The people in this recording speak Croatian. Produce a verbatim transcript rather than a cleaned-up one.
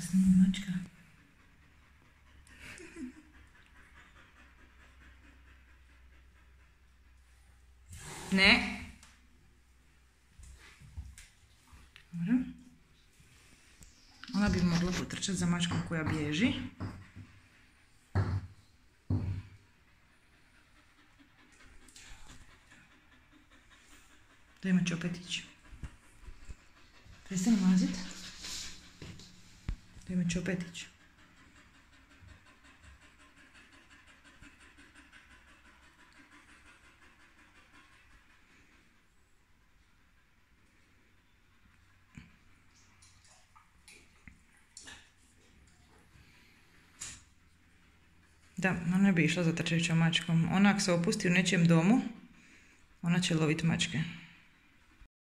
Nije mačka. Ne. Dobro. Ona bi mogla potrčati za mačkom koja bježi. Dajmo će opet ići. Prestani mazit. Dajmo će opet ići. Da, ona ne bi išla za trčećom mačkom. Ona ako se opusti u nečijem domu, ona će loviti mačke.